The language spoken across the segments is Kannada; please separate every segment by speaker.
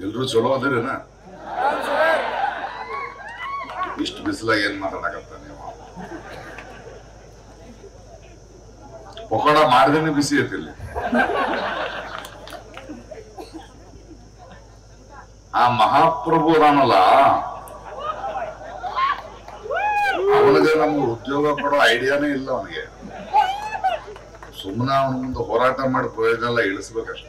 Speaker 1: ಎಲ್ರು ಚಲೋ ಅದಿರೇನ? ಇಷ್ಟು ಬಿಸಿಲಾಗ ಏನ್ ಮಾತಾಡಕತ್ತ ನೀವು? ಪಕೋಡ ಮಾಡಿದೇನೆ ಬಿಸಿ ಐತಿ ಇಲ್ಲಿ. ಆ ಮಹಾಪ್ರಭು ಅದಾನಲ್ಲ, ಅವನಿಗೆ ನಮ್ಗೆ ಉದ್ಯೋಗ ಕೊಡೋ ಐಡಿಯಾನೇ ಇಲ್ಲ. ಅವನಿಗೆ ಸುಮ್ಮನೆ ಅವನ ಮುಂದೆ ಹೋರಾಟ ಮಾಡಿ ಪ್ರಯೋಜನ ಎಲ್ಲ ಇಳಿಸ್ಬೇಕಷ್ಟೆ.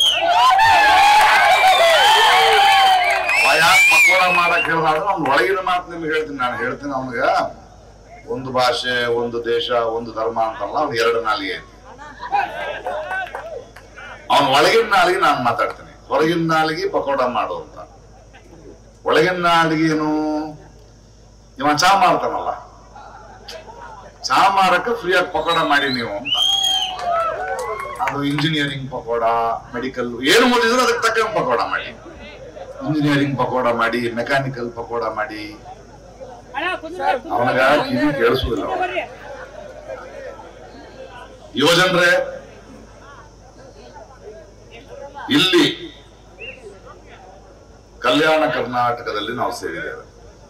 Speaker 1: ಯಾಕೆ ಪಕೋಡ ಮಾಡಕ್ ಹೇಳಿದ್ರೆ ಅವ್ನ ಒಳಗಿನ ಮಾತು ನಿಮ್ಗೆ ಹೇಳ್ತೀನಿ. ನಾನು ಹೇಳ್ತೀನಿ ಅವನಿಗೆ, ಒಂದು ಭಾಷೆ, ಒಂದು ದೇಶ, ಒಂದು ಧರ್ಮ ಅಂತಲ್ಲ, ಅವ್ನು ಎರಡು ನಾಲಿಗೆ ಐತಿ. ಅವನ ಒಳಗಿನ ನಾಲಿಗೆ ನಾನು ಮಾತಾಡ್ತೀನಿ, ಹೊರಗಿನ ನಾಲಿಗೆ ಪಕೋಡ ಮಾಡು ಅಂತ. ಒಳಗಿನ ನಾಲಿಗೇನು, ಇವ ಚಾ ಮಾರ್ತಾನಲ್ಲ, ಚಾ ಮಾರಕ್ಕೆ ಫ್ರೀಯಾಗಿ ಪಕೋಡ ಮಾಡಿ ನೀವು ಅಂತ. ಅದು ಇಂಜಿನಿಯರಿಂಗ್ ಪಕೋಡ, ಮೆಡಿಕಲ್, ಏನು ಓದಿದ್ರು ಅದಕ್ಕೆ ತಕ್ಕ ಪಕೋಡ ಮಾಡಿ. ಇಂಜಿನಿಯರಿಂಗ್ ಪಕೋಡ ಮಾಡಿ, ಮೆಕ್ಯಾನಿಕಲ್ ಪಕೋಡ ಮಾಡಿ. ಅವನಿಗೆ ಕಿವಿ ಕೇಳಿಸುವುದಿಲ್ಲ. ಯುವಜನರೇ, ಇಲ್ಲಿ ಕಲ್ಯಾಣ ಕರ್ನಾಟಕದಲ್ಲಿ ನಾವು ಸೇರಿದ್ದೇವೆ.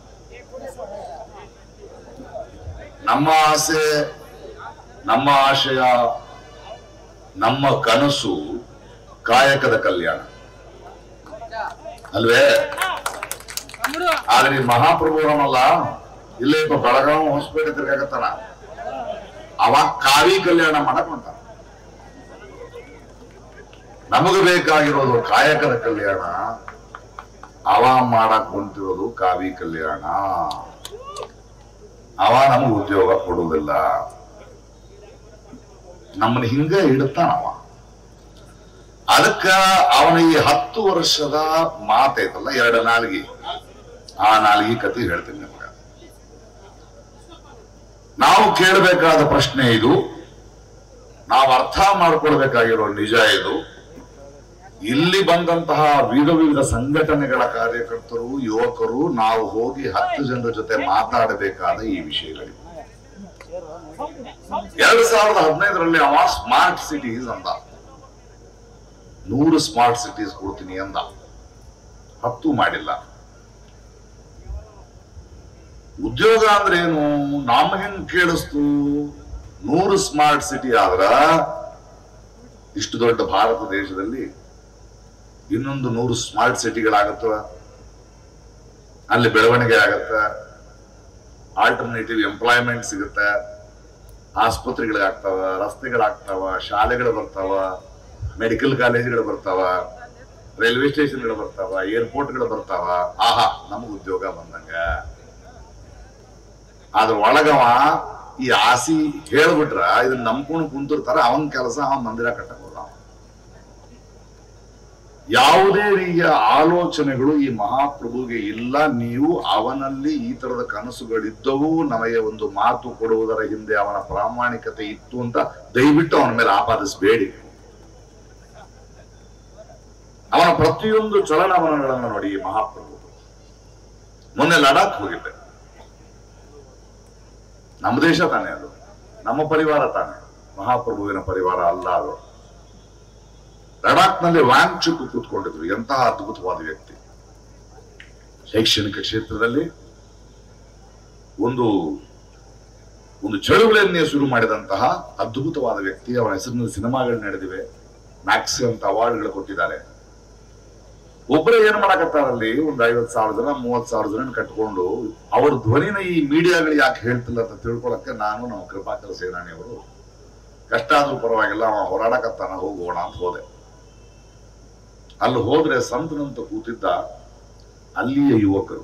Speaker 1: ನಮ್ಮ ಆಸೆ, ನಮ್ಮ ಆಶಯ, ನಮ್ಮ ಕನಸು ಕಾಯಕದ ಕಲ್ಯಾಣ ಅಲ್ವೇ? ಆದ್ರೆ ಈ ಮಹಾಪ್ರಭುರನಲ್ಲ, ಇಲ್ಲೇ ಬೆಳಗಾವಿ ಹೊಸಪೇಟೆ ತಿರ್ಗಾಕತ್ತಾನ, ಅವ ಕಾವಿ ಕಲ್ಯಾಣ ಮಾಡಕ್ ಹೊಂಟಾನ. ನಮಗ ಬೇಕಾಗಿರೋದು ಕಾಯಕದ ಕಲ್ಯಾಣ, ಅವ ಮಾಡಕ್ ಹೊಂಟಿರೋದು ಕಾವಿ ಕಲ್ಯಾಣ. ಅವ ನಮಗ್ ಉದ್ಯೋಗ ಕೊಡುವುದಿಲ್ಲ, ನಮ್ಮನ್ನ ಹಿಂಗ ಇಡ್ತಾನವ. ಅದಕ್ಕ ಅವನ ಈ 10 ವರ್ಷದ ಮಾತೈತಲ್ಲ, ಎರಡು ನಾಲ್ಗಿ, ಆ ನಾಲ್ಗಿ ಕತೆ ಹೇಳ್ತೀನಿ ನಿಮ್ಗ. ನಾವು ಕೇಳಬೇಕಾದ ಪ್ರಶ್ನೆ ಇದು, ನಾವು ಅರ್ಥ ಮಾಡ್ಕೊಳ್ಬೇಕಾಗಿರೋ ನಿಜ ಇದು. ಇಲ್ಲಿ ಬಂದಂತಹ ವಿವಿಧ ಸಂಘಟನೆಗಳ ಕಾರ್ಯಕರ್ತರು, ಯುವಕರು, ನಾವು ಹೋಗಿ 10 ಜನರ ಜೊತೆ ಮಾತಾಡಬೇಕಾದ ಈ ವಿಷಯಗಳಿವೆ. 2015ರಲ್ಲಿ ಅವ ಸ್ಮಾರ್ಟ್ ಸಿಟೀಸ್ ಅಂದ, 100 ಸ್ಮಾರ್ಟ್ ಸಿಟೀಸ್ ಕೊಡ್ತೀನಿ ಅಂದ, 10 ಮಾಡಿಲ್ಲ. ಉದ್ಯೋಗ ಅಂದ್ರೆ ಏನು ನಮಗೇನ್ ಕೇಳಿಸ್ತು? 100 ಸ್ಮಾರ್ಟ್ ಸಿಟಿ ಆದ್ರ ಇಷ್ಟು ದೊಡ್ಡ ಭಾರತ ದೇಶದಲ್ಲಿ ಇನ್ನೊಂದು 100 ಸ್ಮಾರ್ಟ್ ಸಿಟಿಗಳಾಗತ್ತವ, ಅಲ್ಲಿ ಬೆಳವಣಿಗೆ ಆಗತ್ತ, ಆಲ್ಟರ್ನೇಟಿವ್ ಎಂಪ್ಲಾಯ್ಮೆಂಟ್ ಸಿಗುತ್ತೆ, ಆಸ್ಪತ್ರೆಗಳಾಗ್ತಾವ, ರಸ್ತೆಗಳಾಗ್ತಾವ, ಶಾಲೆಗಳು ಬರ್ತಾವ, ಮೆಡಿಕಲ್ ಕಾಲೇಜುಗಳು ಬರ್ತಾವ, ರೈಲ್ವೆ ಸ್ಟೇಷನ್ಗಳು ಬರ್ತಾವ, ಏರ್ಪೋರ್ಟ್ಗಳು ಬರ್ತಾವ. ಆಹಾ, ನಮಗ್ ಉದ್ಯೋಗ ಬಂದಂಗ. ಅದ್ರ ಒಳಗವ ಈ ಆಸಿ ಹೇಳ್ಬಿಟ್ರ ಇದನ್ನ ನಂಬ್ಕೊಂಡು ಕುಂತಿರ್ತಾರ. ಅವನ್ ಕೆಲಸ, ಅವನ್ ಮಂದಿರ ಕಟ್ಟಕ್ ಹೋದ. ಯಾವುದೇ ರೀತಿಯ ಆಲೋಚನೆಗಳು ಈ ಮಹಾಪ್ರಭುಗೆ ಇಲ್ಲ. ನೀವು ಅವನಲ್ಲಿ ಈ ತರದ ಕನಸುಗಳಿದ್ದವು, ನಮಗೆ ಒಂದು ಮಾತು ಕೊಡುವುದರ ಹಿಂದೆ ಅವನ ಪ್ರಾಮಾಣಿಕತೆ ಇತ್ತು ಅಂತ ದಯವಿಟ್ಟು ಅವನ ಮೇಲೆ ಆಪಾದಿಸಬೇಡಿ. ಅವನ ಪ್ರತಿಯೊಂದು ಚಲನವಲನಗಳನ್ನು ನೋಡಿ ಈ ಮಹಾಪ್ರಭು. ಮೊನ್ನೆ ಲಡಾಖ್ ಹೋಗಿದ್ದೆ. ನಮ್ಮ ದೇಶ ತಾನೇ ಅದು, ನಮ್ಮ ಪರಿವಾರ ತಾನೆ, ಮಹಾಪ್ರಭುವಿನ ಪರಿವಾರ ಅಲ್ಲ ಅದು. ಲಡಾಖ್ನಲ್ಲಿ ವಾಂಗ್ಚುಕ್ ಕೂತ್ಕೊಂಡಿದ್ರು. ಎಂತಹ ಅದ್ಭುತವಾದ ವ್ಯಕ್ತಿ. ಶೈಕ್ಷಣಿಕ ಕ್ಷೇತ್ರದಲ್ಲಿ ಒಂದು ಚಳುವಳಿಯನ್ನೇ ಶುರು ಮಾಡಿದಂತಹ ಅದ್ಭುತವಾದ ವ್ಯಕ್ತಿ. ಅವನ ಹೆಸರಿನಲ್ಲಿ ಸಿನಿಮಾಗಳು ನಡೆದಿವೆ, ಮ್ಯಾಕ್ಸಿ ಅಂತ ಅವಾರ್ಡ್ಗಳು ಕೊಟ್ಟಿದ್ದಾರೆ. ಒಬ್ಬರೇ ಏನ್ ಮಾಡಕತ್ತಾರಲ್ಲಿ, ಒಂದು 50,000 ಜನ 30,000 ಜನ ಕಟ್ಕೊಂಡು ಅವ್ರ ಧ್ವನಿನ ಈ ಮೀಡಿಯಾಗಳು ಯಾಕೆ ಹೇಳ್ತಿಲ್ಲ ಅಂತ ತಿಳ್ಕೊಳಕ್ಕೆ ನಾನು, ನಮ್ಮ ಕೃಪಾಕರ ಸೇನಾನಿಯವರು, ಕಷ್ಟ ಆದ್ರೂ ಪರವಾಗಿಲ್ಲ, ಅವ ಹೋರಾಡಕತ್ತಾನ, ಹೋಗೋಣ ಅಂತ ಹೋದೆ. ಅಲ್ಲಿ ಹೋದ್ರೆ ಸಂತನಂತ ಕೂತಿದ್ದ ಅಲ್ಲಿಯ ಯುವಕರು,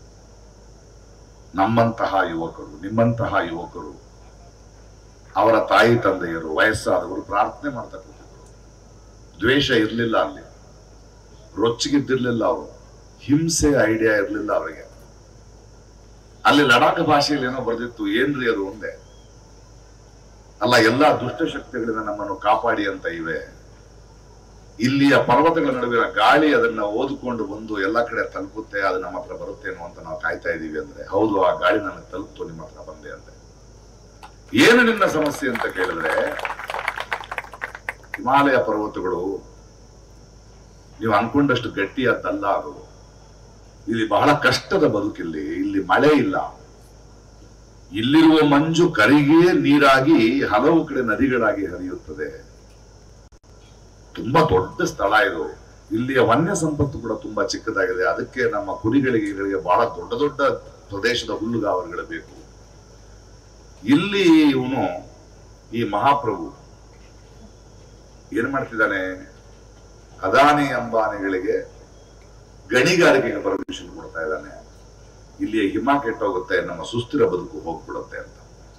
Speaker 1: ನಮ್ಮಂತಹ ಯುವಕರು, ನಿಮ್ಮಂತಹ ಯುವಕರು, ಅವರ ತಾಯಿ ತಂದೆಯರು, ವಯಸ್ಸಾದವರು ಪ್ರಾರ್ಥನೆ ಮಾಡ್ತಾ ಕೂತಿದ್ರು. ದ್ವೇಷ ಇರ್ಲಿಲ್ಲ, ಅಲ್ಲಿ ರೊಚ್ಚಿಗಿದ್ದಿರ್ಲಿಲ್ಲ, ಅವರು ಹಿಂಸೆ ಐಡಿಯಾ ಇರ್ಲಿಲ್ಲ ಅವರಿಗೆ. ಅಲ್ಲಿ ಲಡಾಖ್ ಭಾಷೆಯಲ್ಲಿ ಏನೋ ಬರ್ದಿತ್ತು, ಏನ್ರಿ ಅದು ಒಂದೇ ಅಲ್ಲ, ಎಲ್ಲಾ ದುಷ್ಟಶಕ್ತಿಗಳಿಂದ ನಮ್ಮನ್ನು ಕಾಪಾಡಿ ಅಂತ ಇವೆ. ಇಲ್ಲಿಯ ಪರ್ವತಗಳ ನಡುವಿನ ಗಾಳಿ ಅದನ್ನ ಓದಿಕೊಂಡು ಬಂದು ಎಲ್ಲ ಕಡೆ ತಲುಪುತ್ತೆ, ಅದು ನಮ್ಮ ಹತ್ರ ಬರುತ್ತೇನೋ ಅಂತ ನಾವು ಕಾಯ್ತಾ ಇದೀವಿ ಅಂದ್ರೆ, ಹೌದು, ಆ ಗಾಳಿ ನನಗೆ ತಲುಪ್ತು, ನಿಮ್ಮ ಹತ್ರ ಬಂದೆ ಅಂತೆ. ಏನು ನಿನ್ನ ಸಮಸ್ಯೆ ಅಂತ ಕೇಳಿದ್ರೆ, ಹಿಮಾಲಯ ಪರ್ವತಗಳು ನೀವು ಅನ್ಕೊಂಡಷ್ಟು ಗಟ್ಟಿಯಾದ್ದಲ್ಲ ಅದು. ಇಲ್ಲಿ ಬಹಳ ಕಷ್ಟದ ಬದುಕಿಲ್ಲಿ. ಇಲ್ಲಿ ಮಳೆ ಇಲ್ಲ. ಇಲ್ಲಿರುವ ಮಂಜು ಕರಿಗೆ ನೀರಾಗಿ ಹಲವು ಕಡೆ ನದಿಗಳಾಗಿ ಹರಿಯುತ್ತದೆ. ತುಂಬಾ ದೊಡ್ಡ ಸ್ಥಳ ಇದು. ಇಲ್ಲಿಯ ವನ್ಯ ಸಂಪತ್ತು ಕೂಡ ತುಂಬಾ ಚಿಕ್ಕದಾಗಿದೆ. ಅದಕ್ಕೆ ನಮ್ಮ ಕುರಿಗಳಿಗೆ ಬಹಳ ದೊಡ್ಡ ದೊಡ್ಡ ಪ್ರದೇಶದ ಹುಲ್ಲುಗಾವಲುಗಳು ಬೇಕು. ಇಲ್ಲಿ ಇವನು ಈ ಮಹಾಪ್ರಭು ಏನ್ ಮಾಡ್ತಿದ್ದಾನೆ, ಅದಾನಿ ಅಂಬಾನಿಗಳಿಗೆ ಗಣಿಗಾರಿಕೆಗೆ ಪರ್ಮಿಷನ್ ಕೊಡ್ತಾ ಇದ್ದಾನೆ. ಇಲ್ಲಿಯ ಹಿಮ ಕೆಟ್ಟೋಗುತ್ತೆ, ನಮ್ಮ ಸುಸ್ಥಿರ ಬದುಕು ಹೋಗ್ಬಿಡುತ್ತೆ ಅಂತ.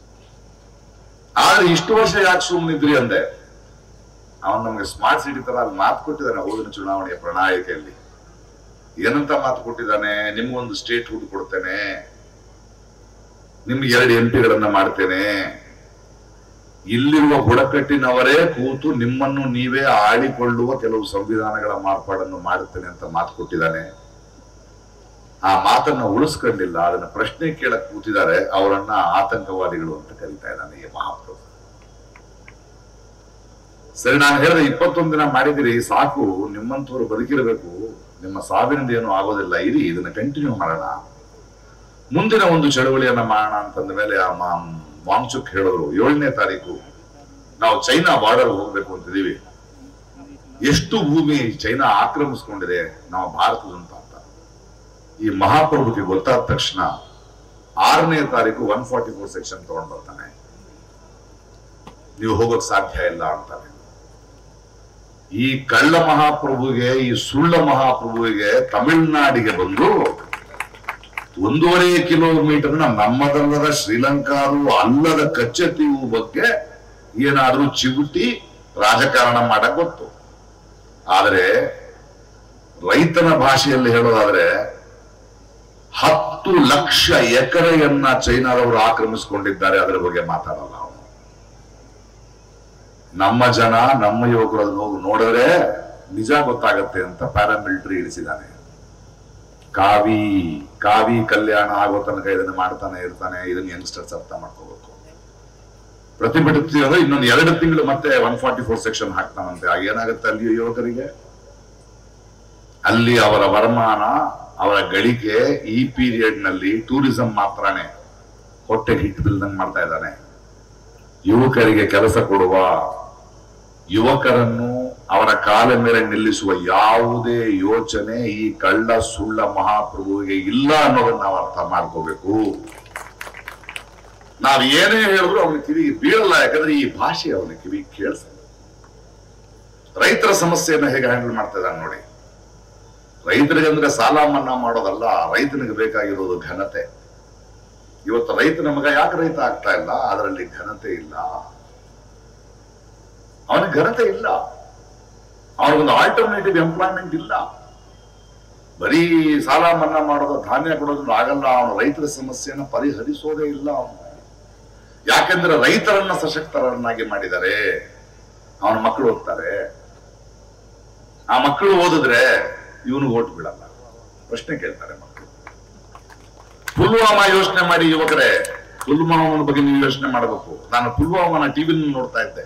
Speaker 1: ಆದ್ರೆ ಇಷ್ಟು ವರ್ಷ ಯಾಕೆ ಸುಮ್ಮನಿದ್ರಿ ಅಂದೆ. ಅವನು ನಮ್ಗೆ ಸ್ಮಾರ್ಟ್ ಸಿಟಿ ತರ ಅಲ್ಲಿ ಮಾತು ಕೊಟ್ಟಿದ್ದಾನೆ ಹೋದಿನ ಚುನಾವಣೆಯ ಪ್ರಣಾಳಿಕೆಯಲ್ಲಿ. ಏನಂತ ಮಾತು ಕೊಟ್ಟಿದ್ದಾನೆ, ನಿಮ್ಗೊಂದು ಸ್ಟೇಟ್ ಹುಡ್ ಕೊಡ್ತೇನೆ, ನಿಮ್ಗೆ 2 MP ಮಾಡ್ತೇನೆ, ಇಲ್ಲಿರುವ ಬುಡಕಟ್ಟಿನವರೇ ಕೂತು ನಿಮ್ಮನ್ನು ನೀವೇ ಆಳಿಕೊಳ್ಳುವ ಕೆಲವು ಸಂವಿಧಾನಗಳ ಮಾರ್ಪಾಡನ್ನು ಮಾಡುತ್ತೇನೆ ಅಂತ ಮಾತು ಕೊಟ್ಟಿದ್ದಾನೆ. ಆ ಮಾತನ್ನ ಉಳಿಸ್ಕೊಂಡಿಲ್ಲ. ಅದನ್ನ ಪ್ರಶ್ನೆ ಕೇಳಕ್ ಕೂತಿದ್ದಾರೆ. ಅವರನ್ನ ಆತಂಕವಾದಿಗಳು ಅಂತ ಕರೀತಾ ಇದ್ದಾನೆ ಈ ಮಹಾಪ್ರಭು. ಸರಿ, ನಾನು ಹೇಳಿದ್ರೆ 21 ದಿನ ಮಾಡಿದಿರಿ ಸಾಕು, ನಿಮ್ಮಂತವ್ರು ಬದುಕಿರಬೇಕು, ನಿಮ್ಮ ಸಾವಿನಿಂದ ಏನು ಆಗೋದಿಲ್ಲ, ಇರಿ ಇದನ್ನ ಕಂಟಿನ್ಯೂ ಮಾಡೋಣ, ಮುಂದಿನ ಒಂದು ಚಳವಳಿಯನ್ನ ಮಾಡೋಣ ಅಂತಂದ ಮೇಲೆ ಆ ವಾಂಗ್ಚುಕ್ ಹೇಳಿದ್ರು 7ನೇ ತಾರೀಕು ನಾವು ಚೈನಾ ಬಾರ್ಡರ್ ಹೋಗ್ಬೇಕು ಅಂತಿದೀವಿ. ಎಷ್ಟು ಭೂಮಿ ಚೈನಾ ಆಕ್ರಮಿಸ್ಕೊಂಡಿದೆ ನಮ್ಮ ಭಾರತದಂತ ಅಂತ ಈ ಮಹಾಪ್ರಭುಗೆ ಗೊತ್ತಾದ ತಕ್ಷಣ 6ನೇ ತಾರೀಕು 144 ಸೆಕ್ಷನ್ ತಗೊಂಡ್ ಬರ್ತಾನೆ. ನೀವು ಹೋಗೋಕ್ ಸಾಧ್ಯ ಇಲ್ಲ ಅಂತಾನೆ. ಈ ಕಳ್ಳ ಮಹಾಪ್ರಭುಗೆ, ಈ ಸುಳ್ಳ ಮಹಾಪ್ರಭುವಿಗೆ ತಮಿಳುನಾಡಿಗೆ ಬಂದು 1.5 ಕಿಲೋಮೀಟರ್ ನಮ್ಮದಲ್ಲದ ಶ್ರೀಲಂಕಾದು ಅಲ್ಲದ ಕಚ್ಚೆತೀವು ಬಗ್ಗೆ ಏನಾದ್ರೂ ಚಿವುಟಿ ರಾಜಕಾರಣ ಮಾಡಕ್ ಗೊತ್ತು. ಆದರೆ ರೈತನ ಭಾಷೆಯಲ್ಲಿ ಹೇಳೋದಾದ್ರೆ 10 ಲಕ್ಷ ಎಕರೆಯನ್ನ ಚೈನಾದವರು ಆಕ್ರಮಿಸಿಕೊಂಡಿದ್ದಾರೆ. ಅದರ ಬಗ್ಗೆ ಮಾತಾಡಲ್ಲ ಅವನು. ನಮ್ಮ ಜನ, ನಮ್ಮ ಯುವಕರು ಅದನ್ನ ಹೋಗಿ ನೋಡಿದ್ರೆ ನಿಜ ಗೊತ್ತಾಗತ್ತೆ ಅಂತ ಪ್ಯಾರಾಮಿಲಿಟರಿ ಇಳಿಸಿದ್ದಾನೆ. ಕಾವಿ ಕಲ್ಯಾಣ ಆಗೋ ತನಕ ಇದನ್ನ ಮಾಡ್ತಾನೆ ಇರ್ತಾನೆ. ಇದನ್ನ ಯಂಗ್ಸ್ಟರ್ಸ್ ಅರ್ಥ ಮಾಡ್ಕೋಬೇಕು. ಪ್ರತಿಭಟಿಸ್ತೀವಿ ಅಂದ್ರೆ ಇನ್ನೊಂದು 2 ತಿಂಗಳು ಮತ್ತೆ 144 ಸೆಕ್ಷನ್ ಹಾಕ್ತಾನಂತೆ. ಆಗ ಏನಾಗುತ್ತೆ ಅಲ್ಲಿ ಯುವಕರಿಗೆ, ಅಲ್ಲಿ ಅವರ ವರಮಾನ, ಅವರ ಗಳಿಕೆ ಈ ಪೀರಿಯಡ್ ನಲ್ಲಿ ಟೂರಿಸಂ ಮಾತ್ರನೇ ಹೊಟ್ಟೆ ಹಿಟ್ಟು ಬಿಲ್ದಂಗ್ ಮಾಡ್ತಾ ಇದ್ದಾನೆ. ಯುವಕರಿಗೆ ಕೆಲಸ ಕೊಡುವ, ಯುವಕರನ್ನು ಅವರ ಕಾಲ ಮೇಲೆ ನಿಲ್ಲಿಸುವ ಯಾವುದೇ ಯೋಚನೆ ಈ ಕಳ್ಳ ಸುಳ್ಳ ಮಹಾಪ್ರಭುವಿಗೆ ಇಲ್ಲ ಅನ್ನೋದನ್ನ ನಾವು ಅರ್ಥ ಮಾಡ್ಕೋಬೇಕು. ನಾವ್ ಏನೇ ಹೇಳಿದ್ರು ಅವನ ಕಿವಿಗೆ ಬೀಳಲ್ಲ. ಯಾಕಂದ್ರೆ ಈ ಭಾಷೆ ಅವನ ಕಿವಿಗೆ ಕೇಳಿಸಲ್ಲ. ರೈತರ ಸಮಸ್ಯೆಯನ್ನ ಹೇಗೆ ಹ್ಯಾಂಡಲ್ ಮಾಡ್ತಾ ಇದ್ದಾನೆ ನೋಡಿ. ರೈತರಿಗೆ ಅಂದ್ರೆ ಸಾಲ ಮನ್ನಾ ಮಾಡೋದಲ್ಲ, ರೈತನಿಗೆ ಬೇಕಾಗಿರೋದು ಘನತೆ. ಇವತ್ತು ರೈತನ ಮಗ ಯಾಕೆ ರೈತ ಆಗ್ತಾ ಇಲ್ಲ? ಅದರಲ್ಲಿ ಘನತೆ ಇಲ್ಲ. ಅವನಿಗೆ ಘನತೆ ಇಲ್ಲ. ಅವನಿಗೊಂದು ಆಲ್ಟರ್ನೇಟಿವ್ ಎಂಪ್ಲಾಯ್ಮೆಂಟ್ ಇಲ್ಲ. ಬರೀ ಸಾಲ ಮನ್ನಾ ಮಾಡೋದು, ಧಾನ್ಯ ಕೊಡೋದ್ರಿಂದ ಆಗಲ್ಲ. ಅವನು ರೈತರ ಸಮಸ್ಯೆಯನ್ನು ಪರಿಹರಿಸೋದೇ ಇಲ್ಲ ಅವನು. ಯಾಕೆಂದ್ರೆ ರೈತರನ್ನ ಸಶಕ್ತರನ್ನಾಗಿ ಮಾಡಿದ್ದಾರೆ. ಅವನ ಮಕ್ಕಳು ಓದ್ತಾರೆ. ಆ ಮಕ್ಕಳು ಓದಿದ್ರೆ ಇವನು ಓಟ್ ಬಿಡಲ್ಲ. ಪ್ರಶ್ನೆ ಕೇಳ್ತಾರೆ ಮಕ್ಕಳು. ಪುಲ್ವಾಮಾ ಯೋಚನೆ ಮಾಡಿ ಯುವಕರೇ, ಪುಲ್ವಾಮನ ಬಗ್ಗೆ ನೀವು ಯೋಚನೆ ಮಾಡಬೇಕು. ನಾನು ಪುಲ್ವಾಮನ ಟಿವಿ ನೋಡ್ತಾ ಇದ್ದೆ.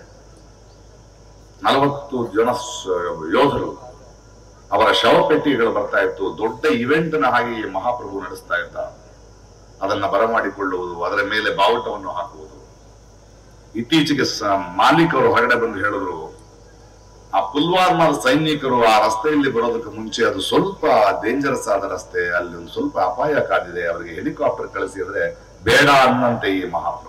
Speaker 1: 40 ಜನ ಯೋಧರು, ಅವರ ಶವಪೆಟ್ಟಿಗೆಗಳು ಬರ್ತಾ ಇತ್ತು. ದೊಡ್ಡ ಇವೆಂಟ್ ನ ಹಾಗೆ ಈ ಮಹಾಪ್ರಭು ನಡೆಸ್ತಾ ಇದ್ದ. ಅದನ್ನ ಬರಮಾಡಿಕೊಳ್ಳುವುದು, ಅದರ ಮೇಲೆ ಬಾವುಟವನ್ನು ಹಾಕುವುದು. ಇತ್ತೀಚೆಗೆ ಮಾಲೀಕರು ಹೊರಗಡೆ ಬಂದು ಹೇಳಿದ್ರು, ಆ ಪುಲ್ವಾಮಾದ ಸೈನಿಕರು ಆ ರಸ್ತೆಯಲ್ಲಿ ಬರೋದಕ್ಕೆ ಮುಂಚೆ ಅದು ಸ್ವಲ್ಪ ಡೇಂಜರಸ್ ಆದ ರಸ್ತೆ, ಅಲ್ಲಿ ಒಂದು ಸ್ವಲ್ಪ ಅಪಾಯ ಕಾದಿದೆ, ಅವರಿಗೆ ಹೆಲಿಕಾಪ್ಟರ್ ಕಳಿಸಿದ್ರೆ ಬೇಡ ಅನ್ನಂತೆ ಈ ಮಹಾಪ್ರಭು.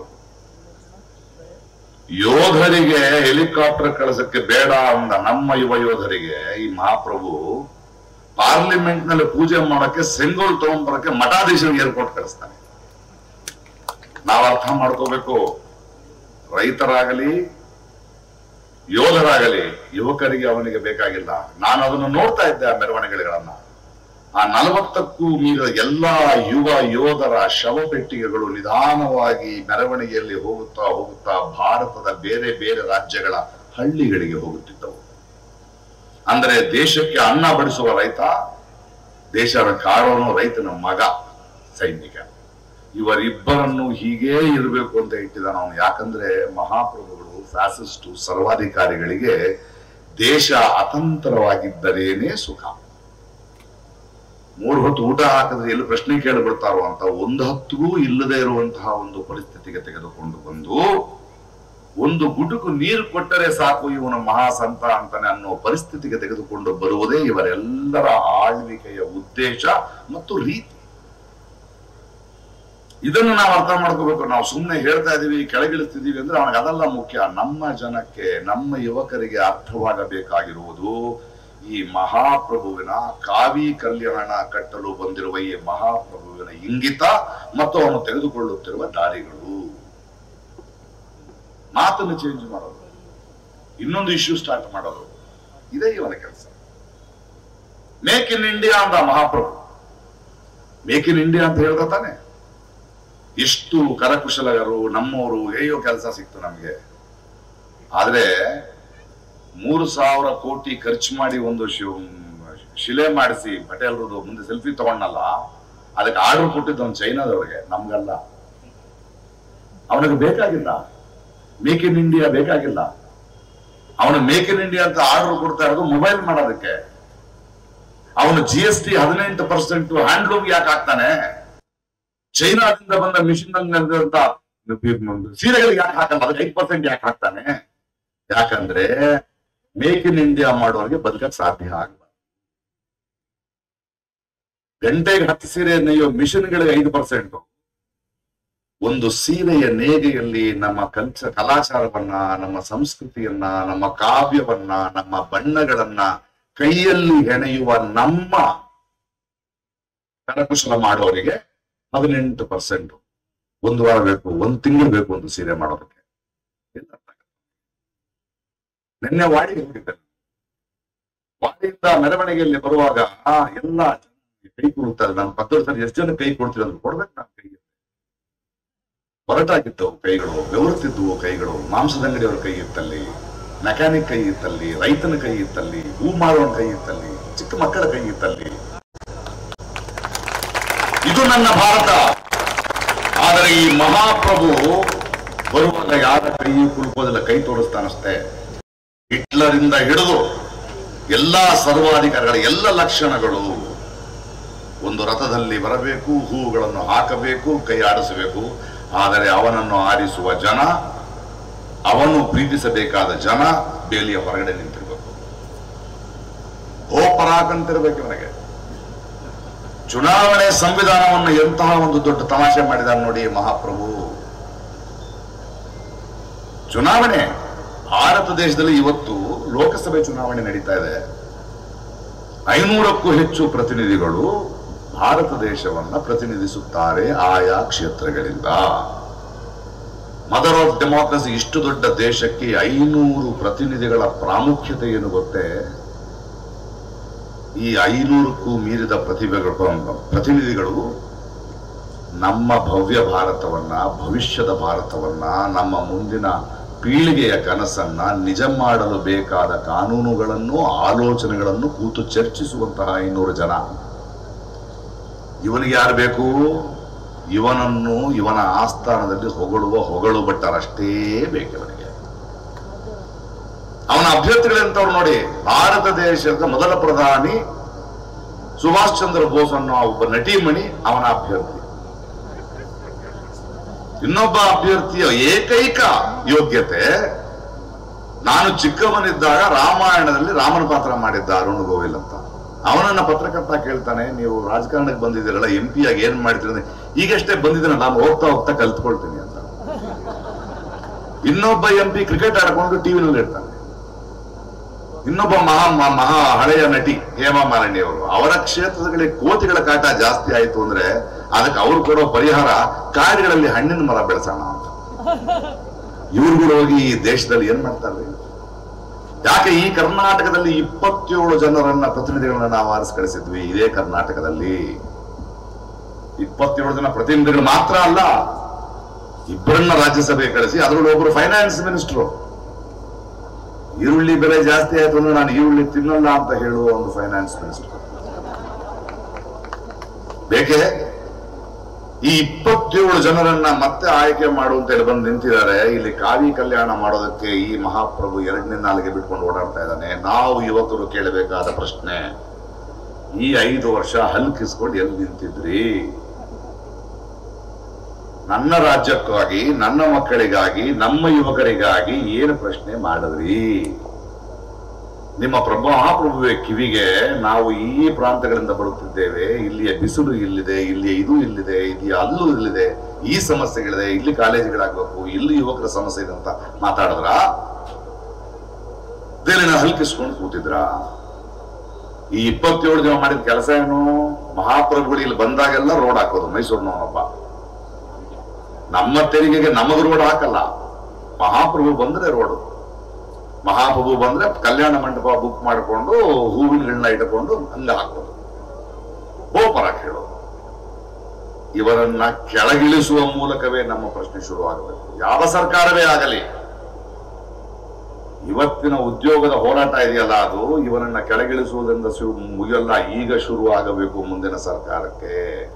Speaker 1: ಯೋಧರಿಗೆ ಹೆಲಿಕಾಪ್ಟರ್ ಕಳಿಸಕ್ಕೆ ಬೇಡ ಅಂದ ನಮ್ಮ ಯುವ ಯೋಧರಿಗೆ ಈ ಮಹಾಪ್ರಭು ಪಾರ್ಲಿಮೆಂಟ್ ನಲ್ಲಿ ಪೂಜೆ ಮಾಡಕ್ಕೆ ಸೆಂಗೋಲ್ ತಗೊಂಡ್ಬರಕ್ಕೆ ಮಠಾಧೀಶರಿಗೆ ಏರ್ಪೋರ್ಟ್ ಕಳಿಸ್ತಾನೆ. ನಾವು ಅರ್ಥ ಮಾಡ್ಕೋಬೇಕು. ರೈತರಾಗಲಿ ಯೋಧರಾಗಲಿ ಯುವಕರಿಗೆ ಅವನಿಗೆ ಬೇಕಾಗಿಲ್ಲ. ನಾನು ಅದನ್ನು ನೋಡ್ತಾ ಇದ್ದೆ, ಆ ಮೆರವಣಿಗೆಗಳನ್ನ. ಆ 40ಕ್ಕೂ ಮೀರಿದ ಎಲ್ಲಾ ಯುವ ಯೋಧರ ಶವಪೆಟ್ಟಿಗೆಗಳು ನಿಧಾನವಾಗಿ ಮೆರವಣಿಗೆಯಲ್ಲಿ ಹೋಗುತ್ತಾ ಹೋಗುತ್ತಾ ಭಾರತದ ಬೇರೆ ಬೇರೆ ರಾಜ್ಯಗಳ ಹಳ್ಳಿಗಳಿಗೆ ಹೋಗುತ್ತಿದ್ದವು. ಅಂದರೆ ದೇಶಕ್ಕೆ ಅನ್ನ ಬಡಿಸುವ ರೈತ, ದೇಶದ ಕಾರೋನು ರೈತನ ಮಗ ಸೈನಿಕ. ಇವರಿಬ್ಬರನ್ನು ಹೀಗೇ ಇರಬೇಕು ಅಂತ ಇಟ್ಟಿದ್ದಾನ ಅವನು. ಯಾಕಂದ್ರೆ ಮಹಾಪ್ರಭುಗಳು ಫ್ಯಾಸಿಸ್ಟು ಸರ್ವಾಧಿಕಾರಿಗಳಿಗೆ ದೇಶ ಅತಂತ್ರವಾಗಿದ್ದರೇನೆ ಸುಖ. 3 ಹೊತ್ತು ಊಟ ಹಾಕಿದ್ರೆ ಎಲ್ಲಿ ಪ್ರಶ್ನೆ ಕೇಳಿಬಿಡ್ತಾರೋ ಅಂತ ಒಂದು ಹೊತ್ತಿಗೂ ಇಲ್ಲದೆ ಇರುವಂತಹ ಒಂದು ಪರಿಸ್ಥಿತಿಗೆ ತೆಗೆದುಕೊಂಡು ಬಂದು ಒಂದು ಗುಟುಕು ನೀರು ಕೊಟ್ಟರೆ ಸಾಕು ಇವನ ಮಹಾಸಂತ ಅಂತಾನೆ ಅನ್ನೋ ಪರಿಸ್ಥಿತಿಗೆ ತೆಗೆದುಕೊಂಡು ಬರುವುದೇ ಇವರೆಲ್ಲರ ಆಳ್ವಿಕೆಯ ಉದ್ದೇಶ ಮತ್ತು ರೀತಿ. ಇದನ್ನು ನಾವು ಅರ್ಥ ಮಾಡ್ಕೋಬೇಕು. ನಾವು ಸುಮ್ಮನೆ ಹೇಳ್ತಾ ಇದೀವಿ, ಕೆಳಗಿಳಿಸ್ತಿದೀವಿ ಅಂದ್ರೆ ಅವನಿಗೆ ಅದೆಲ್ಲ ಮುಖ್ಯ. ನಮ್ಮ ಜನಕ್ಕೆ, ನಮ್ಮ ಯುವಕರಿಗೆ ಅರ್ಥವಾಗಬೇಕಾಗಿರುವುದು ಈ ಮಹಾಪ್ರಭುವಿನ ಕಾವಿ ಕಲ್ಯಾಣ ಕಟ್ಟಲು ಬಂದಿರುವ ಈ ಮಹಾಪ್ರಭುವಿನ ಇಂಗಿತ ಮತ್ತು ಅವನು ತೆಗೆದುಕೊಳ್ಳುತ್ತಿರುವ ದಾರಿಗಳು. ಮಾತನ್ನು ಚೇಂಜ್ ಮಾಡೋದು, ಇನ್ನೊಂದು ಇಶ್ಯೂ ಸ್ಟಾರ್ಟ್ ಮಾಡೋದು, ಇದೇ ಇವನ ಕೆಲಸ. ಮೇಕ್ ಇನ್ ಇಂಡಿಯಾ ಅಂತ ಮಹಾಪ್ರಭು ಮೇಕ್ ಇನ್ ಇಂಡಿಯಾ ಅಂತ ಹೇಳ್ದ ತಾನೆ. ಎಷ್ಟು ಕರಕುಶಲಗರು ನಮ್ಮವರು ಹೇಯೋ ಕೆಲಸ ಸಿಕ್ತು ನಮ್ಗೆ. ಆದ್ರೆ 3,000 ಕೋಟಿ ಖರ್ಚು ಮಾಡಿ ಒಂದು ಶಿಲೆ ಮಾಡಿಸಿ ಪಟೇಲ್ರದು ಮುಂದೆ ಸೆಲ್ಫಿ ತಗೊಂಡಲ್ಲ, ಅದಕ್ಕೆ ಆರ್ಡರ್ ಕೊಟ್ಟಿದ್ದು ಒಂದು ಚೈನಾದವ್ರಿಗೆ, ನಮ್ಗಲ್ಲ. ಅವನಿಗೆ ಬೇಕಾಗಿಲ್ಲ ಮೇಕ್ ಇನ್ ಇಂಡಿಯಾ, ಬೇಕಾಗಿಲ್ಲ. ಅವನು ಮೇಕ್ ಇನ್ ಇಂಡಿಯಾ ಅಂತ ಆರ್ಡರ್ ಕೊಡ್ತಾ ಇರೋದು ಮೊಬೈಲ್ ಮಾಡೋದಕ್ಕೆ. ಅವನು GST 18% ಹ್ಯಾಂಡ್ಲೂಮ್ ಯಾಕೆ ಹಾಕ್ತಾನೆ? ಚೈನಾದಿಂದ ಬಂದ ಮಿಷಿನ್ ಅಂತ ಸೀರೆಗಳಿಗೆ ಯಾಕೆ ಹಾಕಲ್ಲ? ಅದಕ್ಕೆ 5% ಯಾಕೆ ಹಾಕ್ತಾನೆ? ಯಾಕಂದ್ರೆ ಮೇಕ್ ಇನ್ ಇಂಡಿಯಾ ಮಾಡೋರಿಗೆ ಬದುಕಕ್ಕೆ ಸಾಧ್ಯ ಆಗಬಾರ್ದು. ಗಂಟೆಗೆ 10 ಸೀರೆ ನೇಯೋ ಮಿಷನ್ಗಳಿಗೆ 5%. ಒಂದು ಸೀರೆಯ ನೇಗೆಯಲ್ಲಿ ನಮ್ಮ ಕಲಾಚಾರವನ್ನ, ನಮ್ಮ ಸಂಸ್ಕೃತಿಯನ್ನ, ನಮ್ಮ ಕಾವ್ಯವನ್ನ, ನಮ್ಮ ಬಣ್ಣಗಳನ್ನ ಕೈಯಲ್ಲಿ ಹೆಣೆಯುವ ನಮ್ಮ ಕರಕುಶಲ ಮಾಡೋರಿಗೆ 18%. 1 ವಾರ ಬೇಕು, 1 ತಿಂಗಳು ಬೇಕು ಒಂದು ಸೀರೆ ಮಾಡೋದಕ್ಕೆ. ನಿನ್ನೆ ವಾಡಿಗೆ ಹೋಗಿದ್ದೇನೆ. ವಾಡಿಯಿಂದ ಮೆರವಣಿಗೆಯಲ್ಲಿ ಬರುವಾಗ ಎಲ್ಲ ಕೈ ಕೊಡುತ್ತಾರೆ. ನಾನು 10 ಸರಿ ಎಷ್ಟು ಜನ ಕೈ ಕೊಡ್ತೀವಿ ಅಂದ್ರೆ ಕೊಡ್ಬೇಕು. ನಾನು ಕೈಗೆ ಹೊರಟಾಗಿದ್ದವು ಕೈಗಳು, ಬೆವರುತ್ತಿದ್ದವು ಕೈಗಳು. ಮಾಂಸದಂಗಡಿಯವ್ರ ಕೈ ಇತ್ತಲ್ಲಿ, ಮೆಕ್ಯಾನಿಕ್ ಕೈ ಇತ್ತಲ್ಲಿ, ರೈತನ ಕೈ ಇತ್ತಲ್ಲಿ, ಹೂ ಮಾರುವವನ ಕೈ ಇತ್ತಲ್ಲಿ, ಚಿಕ್ಕ ಮಕ್ಕಳ ಕೈ ಇತ್ತಲ್ಲಿ. ಇದು ನನ್ನ ಭಾರತ. ಆದರೆ ಈ ಮಹಾಪ್ರಭು ಬರುವಾಗ ಯಾರ ಕೈ ಕುಲುಕೋದಿಲ್ಲ, ಕೈ ತೋರಿಸ್ತಾನಷ್ಟೇ. ಹಿಟ್ಲರಿಂದ ಹಿಡಿದು ಎಲ್ಲಾ ಸರ್ವಾಧಿಕಾರಿಗಳ ಎಲ್ಲ ಲಕ್ಷಣಗಳು. ಒಂದು ರಥದಲ್ಲಿ ಬರಬೇಕು, ಹೂಗಳನ್ನು ಹಾಕಬೇಕು, ಕೈ ಆಡಿಸಬೇಕು. ಆದರೆ ಅವನನ್ನು ಆರಿಸುವ ಜನ, ಅವನು ಪ್ರೀತಿಸಬೇಕಾದ ಜನ ಬೇಲಿಯ ಹೊರಗಡೆ ನಿಂತಿರ್ಬೇಕು. ಹೋಪರಾಕಂತಿರ್ಬೇಕು ಇವನಿಗೆ. ಚುನಾವಣೆ ಸಂವಿಧಾನವನ್ನು ಎಂತಹ ಒಂದು ದೊಡ್ಡ ತಮಾಷೆ ಮಾಡಿದಾರೆ ನೋಡಿ ಮಹಾಪ್ರಭು. ಚುನಾವಣೆ ಭಾರತ ದೇಶದಲ್ಲಿ ಇವತ್ತು ಲೋಕಸಭೆ ಚುನಾವಣೆ ನಡೀತಾ ಇದೆ. 500ಕ್ಕೂ ಹೆಚ್ಚು ಪ್ರತಿನಿಧಿಗಳು ಭಾರತ ದೇಶವನ್ನ ಪ್ರತಿನಿಧಿಸುತ್ತಾರೆ ಆಯಾ ಕ್ಷೇತ್ರಗಳಿಂದ. Mother of democracy. ಇಷ್ಟು ದೊಡ್ಡ ದೇಶಕ್ಕೆ 500 ಪ್ರತಿನಿಧಿಗಳ ಪ್ರಾಮುಖ್ಯತೆ ಏನು ಗೊತ್ತೇ? ಈ 500ಕ್ಕೂ ಮೀರಿದ ಪ್ರತಿನಿಧಿಗಳು ನಮ್ಮ ಭವ್ಯ ಭಾರತವನ್ನ, ಭವಿಷ್ಯದ ಭಾರತವನ್ನ, ನಮ್ಮ ಮುಂದಿನ ಪೀಳಿಗೆಯ ಕನಸನ್ನ ನಿಜ ಮಾಡಲು ಬೇಕಾದ ಕಾನೂನುಗಳನ್ನು, ಆಲೋಚನೆಗಳನ್ನು ಕೂತು ಚರ್ಚಿಸುವಂತಹ 500 ಜನ. ಇವನಿಗೆ ಯಾರು ಬೇಕು? ಇವನನ್ನು ಇವನ ಆಸ್ಥಾನದಲ್ಲಿ ಹೊಗಳು ಭಟ್ಟರಷ್ಟೇ ಬೇಕು ಇವನಿಗೆ. ಅವನ ಅಭ್ಯರ್ಥಿಗಳಂತವ್ರು ನೋಡಿ. ಭಾರತ ದೇಶದ ಮೊದಲ ಪ್ರಧಾನಿ ಸುಭಾಷ್ ಚಂದ್ರ ಬೋಸ್ ಅನ್ನೋ ಒಬ್ಬ ನಟಿಮಣಿ ಅವನ ಅಭ್ಯರ್ಥಿ. ಇನ್ನೊಬ್ಬ ಅಭ್ಯರ್ಥಿಯ ಏಕೈಕ ಯೋಗ್ಯತೆ, ನಾನು ಚಿಕ್ಕವನಿದ್ದಾಗ ರಾಮಾಯಣದಲ್ಲಿ ರಾಮನ ಪಾತ್ರ ಮಾಡಿದ್ದ ಅರುಣ್ ಗೋವಿಲ್ ಅಂತ. ಅವನನ್ನ ಪತ್ರಕರ್ತ ಕೇಳ್ತಾನೆ, ನೀವು ರಾಜಕಾರಣಕ್ಕೆ ಬಂದಿದ್ದೀರಲ್ಲ, MP ಆಗಿ ಏನ್ ಮಾಡ್ತೀರ? ಈಗಷ್ಟೇ ಬಂದಿದ್ದೀನ, ನಾನು ಹೋಗ್ತಾ ಹೋಗ್ತಾ ಕಲ್ತ್ಕೊಳ್ತೀನಿ ಅಂತ. ಇನ್ನೊಬ್ಬ MP ಕ್ರಿಕೆಟ್ ಆಡ್ಕೊಂಡು ಟಿವಿನಲ್ಲಿ ಇರ್ತಾನೆ. ಇನ್ನೊಬ್ಬ ಮಹಾ ಹಳೆಯ ನಟಿ ಹೇಮಾ ಮಾಲಿನಿ ಅವರು, ಅವರ ಕ್ಷೇತ್ರದಲ್ಲಿ ಕೋತಿಗಳ ಕಾಟ ಜಾಸ್ತಿ ಆಯ್ತು ಅಂದ್ರೆ ಅದಕ್ಕೆ ಅವ್ರು ಕೊಡೋ ಪರಿಹಾರ ಕಾಡುಗಳಲ್ಲಿ ಹಣ್ಣಿನ ಮರ ಬೆಳೆಸೋಣ ಅಂತ. ಇವ್ರುಗಳು ಹೋಗಿ ಈ ದೇಶದಲ್ಲಿ ಏನ್ ಮಾಡ್ತಾರೆ? ಯಾಕೆ ಈ ಕರ್ನಾಟಕದಲ್ಲಿ 27 ಜನರನ್ನ ಪ್ರತಿನಿಧಿಗಳನ್ನ ನಾವು ಆರಿಸಿ ಕಳಿಸಿದ್ವಿ. ಇದೇ ಕರ್ನಾಟಕದಲ್ಲಿ 27 ಜನ ಪ್ರತಿನಿಧಿಗಳು ಮಾತ್ರ ಅಲ್ಲ, 2 ರಾಜ್ಯಸಭೆ ಕಳಿಸಿ, ಅದರಲ್ಲಿ ಒಬ್ರು ಫೈನಾನ್ಸ್ ಮಿನಿಸ್ಟ್ರು. ಈರುಳ್ಳಿ ಬೆಲೆ ಜಾಸ್ತಿ ಆಯ್ತು ಅಂದ್ರೆ ನಾನು ಈರುಳ್ಳಿ ತಿನ್ನಲ್ಲ ಅಂತ ಹೇಳುವ ಒಂದು ಫೈನಾನ್ಸ್ ಮಿನಿಸ್ಟರ್ ಬೇಕೇ? ಈ 27 ಜನರನ್ನ ಮತ್ತೆ ಆಯ್ಕೆ ಮಾಡುವಂತ ಹೇಳಿ ಬಂದು ನಿಂತಿದ್ದಾರೆ. ಇಲ್ಲಿ ಕಾವಿ ಕಲ್ಯಾಣ ಮಾಡೋದಕ್ಕೆ ಈ ಮಹಾಪ್ರಭು 2ನೇ ನಾಲಿಗೆ ಬಿಟ್ಕೊಂಡು ಓಡಾಡ್ತಾ ಇದ್ದಾನೆ. ನಾವು ಯುವಕರು ಕೇಳಬೇಕಾದ ಪ್ರಶ್ನೆ, ಈ 5 ವರ್ಷ ಹಲ್ಕಿಸ್ಕೊಂಡು ಎಲ್ಲಿ ನಿಂತಿದ್ರಿ? ನನ್ನ ರಾಜ್ಯಕ್ಕಾಗಿ, ನನ್ನ ಮಕ್ಕಳಿಗಾಗಿ, ನಮ್ಮ ಯುವಕರಿಗಾಗಿ ಏನು ಪ್ರಶ್ನೆ ಮಾಡಿದ್ರಿ? ನಿಮ್ಮ ಮಹಾಪ್ರಭುವೆ ಕಿವಿಗೆ ನಾವು ಈ ಪ್ರಾಂತಗಳಿಂದ ಬರುತ್ತಿದ್ದೇವೆ, ಇಲ್ಲಿಯ ಬಿಸಿಲು ಇಲ್ಲಿದೆ, ಇಲ್ಲಿಯ ಇದು ಇಲ್ಲಿದೆ, ಇಲ್ಲಿಯ ಅಲ್ಲೂ ಇಲ್ಲಿದೆ, ಈ ಸಮಸ್ಯೆಗಳಿದೆ, ಇಲ್ಲಿ ಕಾಲೇಜುಗಳಾಗಬೇಕು, ಇಲ್ಲಿ ಯುವಕರ ಸಮಸ್ಯೆ ಇದೆ ಅಂತ ಮಾತಾಡಿದ್ರ? ದೇಲಿನ ಹಲ್ಕಿಸ್ಕೊಂಡು ಕೂತಿದ್ರ? ಈ 27 ಜನ ಮಾಡಿದ ಕೆಲಸ ಏನು? ಮಹಾಪ್ರಭುಗಳು ಇಲ್ಲಿ ಬಂದಾಗೆಲ್ಲ ರೋಡ್ ಹಾಕೋದು. ಮೈಸೂರಿನವನೊಬ್ಬ ನಮ್ಮ ತೆರಿಗೆಗೆ ನಮಗ್ ರೋಡ್ ಹಾಕಲ್ಲ, ಮಹಾಪ್ರಭು ಬಂದ್ರೆ ರೋಡ್. ಮಹಾಪ್ರಭು ಬಂದ್ರೆ ಕಲ್ಯಾಣ ಮಂಟಪ ಬುಕ್ ಮಾಡಿಕೊಂಡು ಹೂವಿನಗಳನ್ನ ಇಟ್ಟುಕೊಂಡು ಹಂಗ ಹಾಕೋದು, ಬೋಪರ ಕೇಳೋದು. ಇವರನ್ನ ಕೆಳಗಿಳಿಸುವ ಮೂಲಕವೇ ನಮ್ಮ ಪ್ರಶ್ನೆ ಶುರುವಾಗಬೇಕು. ಯಾವ ಸರ್ಕಾರವೇ ಆಗಲಿ, ಇವತ್ತಿನ ಉದ್ಯೋಗದ ಹೋರಾಟ ಇದೆಯಲ್ಲ, ಅದು ಇವರನ್ನ ಕೆಳಗಿಳಿಸುವುದರಿಂದ ಮುಗಿಯಲ್ಲ, ಈಗ ಶುರು ಆಗಬೇಕು ಮುಂದಿನ ಸರ್ಕಾರಕ್ಕೆ.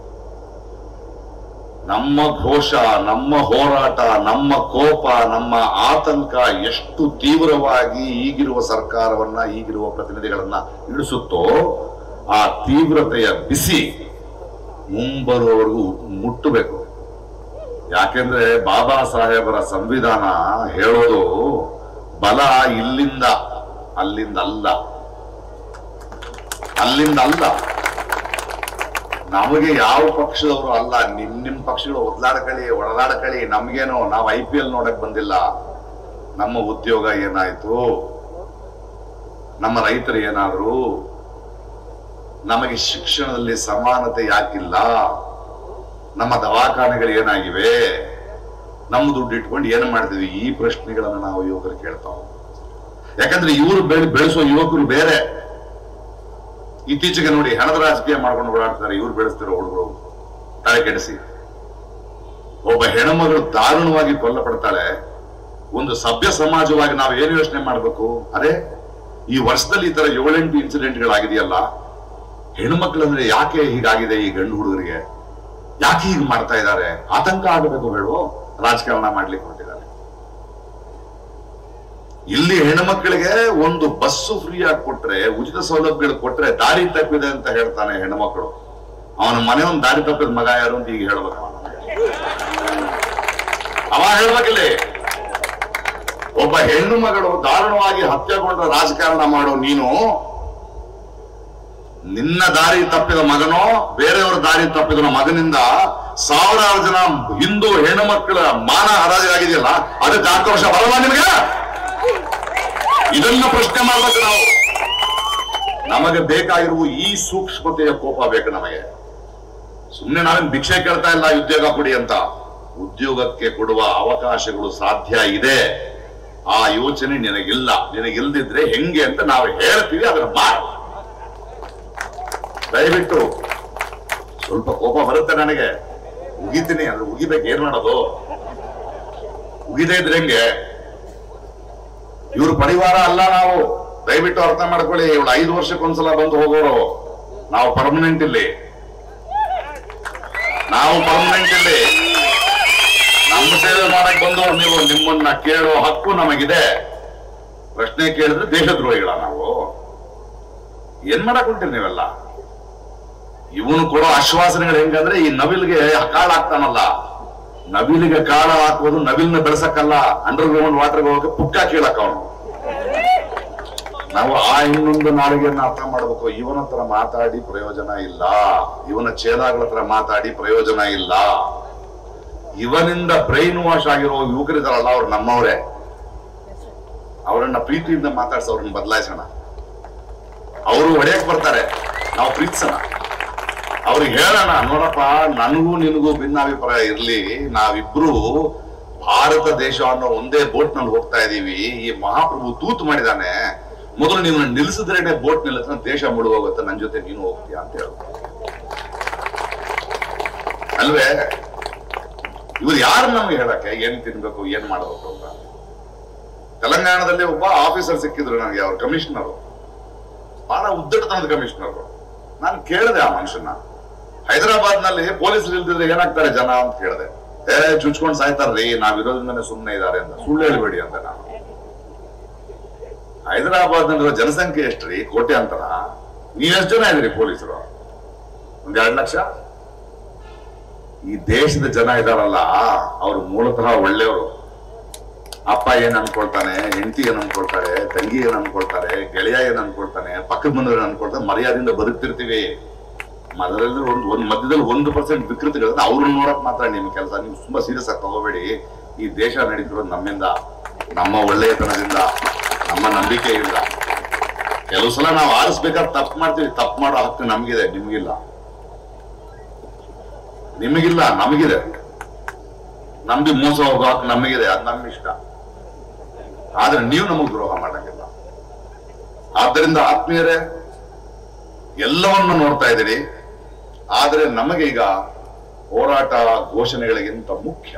Speaker 1: ನಮ್ಮ ಘೋಷ, ನಮ್ಮ ಹೋರಾಟ, ನಮ್ಮ ಕೋಪ, ನಮ್ಮ ಆತಂಕ ಎಷ್ಟು ತೀವ್ರವಾಗಿ ಈಗಿರುವ ಸರ್ಕಾರವನ್ನ, ಈಗಿರುವ ಪ್ರತಿನಿಧಿಗಳನ್ನ ಇಳಿಸುತ್ತೋ, ಆ ತೀವ್ರತೆಯ ಬಿಸಿ ಮುಂಬರುವವರೆಗೂ ಮುಟ್ಟಬೇಕು. ಯಾಕೆಂದ್ರೆ ಬಾಬಾ ಸಾಹೇಬರ ಸಂವಿಧಾನ ಹೇಳೋದು ಬಲ ಇಲ್ಲಿಂದ ಅಲ್ಲಿಂದ ಅಲ್ಲ, ಅಲ್ಲಿಂದ ಅಲ್ಲ. ನಮಗೆ ಯಾವ ಪಕ್ಷದವರು ಅಲ್ಲ, ನಿಮ್ ಪಕ್ಷಗಳು ಒದ್ಲಾಡ್ಕಳಿ ಒಡದಾಡ್ಕಳಿ, ನಮ್ಗೇನೋ, ನಾವು IPL ನೋಡಕ್ ಬಂದಿಲ್ಲ. ನಮ್ಮ ಉದ್ಯೋಗ ಏನಾಯ್ತು, ನಮ್ಮ ರೈತರು ಏನಾದ್ರು, ನಮಗೆ ಶಿಕ್ಷಣದಲ್ಲಿ ಸಮಾನತೆ ಯಾಕಿಲ್ಲ, ನಮ್ಮ ದವಾಖಾನೆಗಳು ಏನಾಗಿವೆ, ನಮ್ಮ ದುಡ್ಡು ಇಟ್ಕೊಂಡು ಏನ್ ಮಾಡ್ತೀವಿ? ಈ ಪ್ರಶ್ನೆಗಳನ್ನ ನಾವು ಯುವಕರು ಕೇಳ್ತಾವ. ಯಾಕಂದ್ರೆ ಇವರು ಬೆಳೆಸೋ ಯುವಕರು ಬೇರೆ. ಇತ್ತೀಚೆಗೆ ನೋಡಿ, ಹಣದ ರಾಜಕೀಯ ಮಾಡ್ಕೊಂಡು ಓಡಾಡ್ತಾರೆ ಇವ್ರು ಬೆಳೆಸ್ತಿರೋ ಹುಡುಗರು. ತಲೆ ಕೆಡಿಸಿ, ಒಬ್ಬ ಹೆಣ್ಮಗಳು ದಾರುಣವಾಗಿ ಕೊಲ್ಲಪಡ್ತಾಳೆ. ಒಂದು ಸಭ್ಯ ಸಮಾಜವಾಗಿ ನಾವು ಏನು ಯೋಚನೆ ಮಾಡ್ಬೇಕು? ಅರೆ, ಈ ವರ್ಷದಲ್ಲಿ ಈ ತರ 7-8 ಇನ್ಸಿಡೆಂಟ್ಗಳಾಗಿದೆಯಲ್ಲ, ಹೆಣ್ಮಕ್ಳಂದ್ರೆ ಯಾಕೆ ಹೀಗಾಗಿದೆ? ಈ ಗಂಡು ಹುಡುಗರಿಗೆ ಯಾಕೆ ಹೀಗೆ ಮಾಡ್ತಾ ಇದ್ದಾರೆ? ಆತಂಕ ಆಗಬೇಕು ಬೇಡವೋ? ರಾಜಕಾರಣ ಮಾಡ್ಲಿಕ್ಕೆ ಹೊರಟಿದ್ದಾರೆ. ಇಲ್ಲಿ ಹೆಣ್ಮಕ್ಳಿಗೆ ಒಂದು ಬಸ್ಸು ಫ್ರೀ ಆಗಿ ಕೊಟ್ರೆ, ಉಚಿತ ಸೌಲಭ್ಯಗಳು ಕೊಟ್ರೆ ದಾರಿ ತಪ್ಪಿದೆ ಅಂತ ಹೇಳ್ತಾನೆ ಹೆಣ್ಮಕ್ಳು. ಅವನ ಮನೆ ಒಂದು ದಾರಿ ತಪ್ಪಿದ ಮಗ ಯಾರು ಅಂತ ಈಗ ಹೇಳ್ಬೇಕು. ಅವ ಹೇಳ್ಬೇಕಿಲ್ಲಿ, ಒಬ್ಬ ಹೆಣ್ಣು ಮಗಳು ದಾರುಣವಾಗಿ ಹತ್ಯೆಗೊಂಡ ರಾಜಕಾರಣ ಮಾಡೋ ನೀನು, ನಿನ್ನ ದಾರಿ ತಪ್ಪಿದ ಮಗನೋ ಬೇರೆಯವರ ದಾರಿ ತಪ್ಪಿದ ಮಗನಿಂದ ಸಾವಿರಾರು ಜನ ಹಿಂದೂ ಹೆಣ್ಣು ಮಕ್ಕಳ ಮಾನ ಹರಾಜಾಗಿದೆಯಲ್ಲ, ಅದಕ್ಕೆ ಆಕ್ರೋಶ ಬರಲ್ಲ ನಿಮಗೆ? ಇದನ್ನ ಪ್ರಶ್ನೆ ಮಾಡ್ಬೇಕು ನಾವು. ನಮಗೆ ಬೇಕಾಗಿರುವ ಈ ಸೂಕ್ಷ್ಮತೆಯ ಕೋಪ ಬೇಕು ನಮಗೆ. ಸುಮ್ಮನೆ ನಾವೇನು ಭಿಕ್ಷೆ ಕೇಳ್ತಾ ಇಲ್ಲ ಉದ್ಯೋಗ ಕೊಡಿ ಅಂತ. ಉದ್ಯೋಗಕ್ಕೆ ಕೊಡುವ ಅವಕಾಶಗಳು ಸಾಧ್ಯ ಇದೆ. ಆ ಯೋಚನೆ ನಿನಗಿಲ್ಲ. ನಿನಗಿಲ್ದಿದ್ರೆ ಹೆಂಗೆ ಅಂತ ನಾವು ಹೇಳ್ತೀವಿ, ಅದನ್ನ ಮಾಡ. ದಯವಿಟ್ಟು ಸ್ವಲ್ಪ ಕೋಪ ಬರುತ್ತೆ ನನಗೆ, ಉಗಿತೀನಿ. ಅಂದ್ರೆ ಉಗಿಬೇಕು, ಏನ್ ಮಾಡೋದು? ಉಗಿದೇ ಇದ್ರೆ ಹೆಂಗೆ? ಇವ್ರ ಪರಿವಾರ ಅಲ್ಲ ನಾವು. ದಯವಿಟ್ಟು ಅರ್ಥ ಮಾಡ್ಕೊಳ್ಳಿ. ಇವಳು 5 ವರ್ಷಕ್ಕೊಂದ್ಸಲ ಬಂದು ಹೋಗೋರು. ನಾವು ಪರ್ಮನೆಂಟ್ ಇಲ್ಲಿ. ನಮ್ಮ ಸೇವೆ ಮಾಡಕ್ ಬಂದವರು ನೀವು. ನಿಮ್ಮನ್ನ ಕೇಳೋ ಹಕ್ಕು ನಮಗಿದೆ. ಪ್ರಶ್ನೆ ಕೇಳಿದ್ರೆ ದೇಶದ್ರೋಹಿಗಳ ನಾವು? ಏನ್ ಮಾಡಕ್ ಹೊಂಟಿರಿ ನೀವೆಲ್ಲ? ಇವನು ಕೊಡೋ ಆಶ್ವಾಸನೆಗಳು ಹೆಂಗಂದ್ರೆ, ಈ ನವಿಲ್ಗೆ ಕಾಳ ಹಾಕ್ತಾನಲ್ಲ, ನವಿಲಿಗೆ ಕಾಳ ಹಾಕೋದು ನವಿಲ್ನ ಬೆಳೆಸಕ್ಕಲ್ಲ, ಅಂಡರ್ ಗ್ರೌಂಡ್ ವಾಟರ್ಗೆ ಹೋಗಿ ಪುಕ್ಕ ಕೀಳಕ್ ಅವನು. ನಾವು ಆ ಇನ್ನೊಂದು ನಾಡಿಗೆಯನ್ನ ಅರ್ಥ ಮಾಡ್ಬೇಕು. ಇವನ ಹತ್ರ ಮಾತಾಡಿ ಪ್ರಯೋಜನ ಇಲ್ಲ, ಇವನ ಚೇಲಾಗಳ ಹತ್ರ ಮಾತಾಡಿ ಪ್ರಯೋಜನ ಇಲ್ಲ. ಇವನಿಂದ ಬ್ರೈನ್ ವಾಶ್ ಆಗಿರೋ ಯುವಕರಿದಾರಲ್ಲ, ಅವ್ರು ನಮ್ಮವರೇ. ಅವರನ್ನ ಪ್ರೀತಿಯಿಂದ ಮಾತಾಡ್ಸ, ಅವ್ರನ್ನ ಬದಲಾಯಿಸೋಣ. ಅವರು ಹೊಡೆಯಕ್ ಬರ್ತಾರೆ, ನಾವು ಪ್ರೀತಿಸೋಣ. ಅವ್ರಿಗೆ ಹೇಳೋಣ, ನೋಡಪ್ಪ, ನನಗೂ ನಿನಗೂ ಭಿನ್ನಾಭಿಪ್ರಾಯ ಇರ್ಲಿ, ನಾವಿಬ್ರು ಭಾರತ ದೇಶ ಅನ್ನೋ ಒಂದೇ ಬೋಟ್ ನಲ್ಲಿ ಹೋಗ್ತಾ ಇದೀವಿ. ಈ ಮಹಾಪ್ರಭು ತೂತು ಮಾಡಿದಾನೆ, ಮೊದಲು ನೀವು ನಿಲ್ಲಿಸಿದ್ರೇನೆ ಬೋಟ್ ನಿಲ್ಲಿಸ, ದೇಶ ಮುಳುಗೋಗುತ್ತೆ, ನನ್ನ ಜೊತೆ ನೀನು ಹೋಗ್ತೀಯ ಅಂತ ಹೇಳ ಅಲ್ವೇ? ಇವ್ರು ಯಾರು ನಮ್ಗೆ ಹೇಳಕ್ಕೆ ಏನ್ ತಿನ್ಬೇಕು, ಏನ್ ಮಾಡಬೇಕು ಅಂತ? ತೆಲಂಗಾಣದಲ್ಲಿ ಒಬ್ಬ ಆಫೀಸರ್ ಸಿಕ್ಕಿದ್ರು ನನಗೆ, ಅವ್ರ ಕಮಿಷನರು, ಬಹಳ ಉದ್ದಟತನದ ಕಮಿಷನರು. ನಾನು ಕೇಳಿದೆ ಆ ಮನುಷ್ಯನ, ಹೈದರಾಬಾದ್ ನಲ್ಲಿ ಪೊಲೀಸರು ಇಲ್ದಿದ್ರೆ ಏನಾಗ್ತಾರೆ ಜನ ಅಂತ ಕೇಳಿದೆ. ಚುಚ್ಕೊಂಡ್ ಸಾಯ್ತಾರ್ರಿ, ನಾವಿರೋದ್ರಿಂದನೇ ಸುಮ್ಮನೆ ಇದ್ದಾರೆ ಅಂತ. ಸುಳ್ಳು ಹೇಳ್ಬೇಡಿ ಅಂತ ನಾನು. ಹೈದರಾಬಾದ್ ನಲ್ಲಿರೋ ಜನಸಂಖ್ಯೆ ಎಷ್ಟ್ರಿ? ಕೋಟ್ಯಾಂತರ. ನೀವೆಷ್ಟು ಜನ ಇದ್ರಿ ಪೊಲೀಸರು? 1-2 ಲಕ್ಷ. ಈ ದೇಶದ ಜನ ಇದಾರಲ್ಲ, ಅವ್ರು ಮೂಲತಃ ಒಳ್ಳೆಯವರು. ಅಪ್ಪ ಏನ್ ಅನ್ಕೊಳ್ತಾನೆ, ಹೆಂಡತಿ ಏನ್ ಅನ್ಕೊಳ್ತಾರೆ, ತಂಗಿ ಏನ್ ಅನ್ಕೊಳ್ತಾರೆ, ಗೆಳೆಯ ಏನ್ ಅನ್ಕೊಳ್ತಾನೆ, ಪಕ್ಕದ ಮನೆಯವ್ರು ಅನ್ಕೊಳ್ತಾರೆ, ಮರ್ಯಾದೆಯಿಂದ ಬದುಕ್ತಿರ್ತೀವಿ. ಅದರಲ್ಲಿ ಒಂದು ಮಧ್ಯದಲ್ಲಿ 1% ವಿಕೃತಿಗಳನ್ನ ಅವ್ರನ್ನ ನೋಡಕ್ ಮಾತ್ರ ನಿಮ್ ಕೆಲಸ. ನೀವು ತುಂಬಾ ಸೀರಿಯಸ್ ಆಗಿ ತಗೋಬೇಡಿ. ಈ ದೇಶ ನಡೀತಿರೋದು ನಮ್ಮಿಂದ, ನಮ್ಮ ಒಳ್ಳೆಯತನದಿಂದ, ನಮ್ಮ ನಂಬಿಕೆಯಿಂದ. ಕೆಲವು ಸಲ ನಾವು ಆರಿಸ್ಬೇಕಾದ್ರೆ ತಪ್ಪು ಮಾಡ್ತೀವಿ. ತಪ್ಪು ಮಾಡೋ ಹಕ್ಕು ನಮ್ಗಿದೆ, ನಿಮ್ಗಿಲ್ಲ. ನಿಮಗಿಲ್ಲ, ನಮಗಿದೆ. ನಮ್ಗೆ ಮೋಸ ಹೋಗೋ ಹಕ್ಕು ನಮಗಿದೆ, ಅದು ನಮ್ಮ ಇಷ್ಟ. ಆದ್ರೆ ನೀವು ನಮಗ್ ದ್ರೋಹ ಮಾಡಂಗಿಲ್ಲ. ಆದ್ದರಿಂದ ಆತ್ಮೀಯರೇ, ಎಲ್ಲವನ್ನು ನೋಡ್ತಾ ಇದ್ದೀರಿ. ಆದ್ರೆ ನಮಗೆ ಈಗ ಹೋರಾಟ ಘೋಷಣೆಗಳಿಗಿಂತ ಮುಖ್ಯ,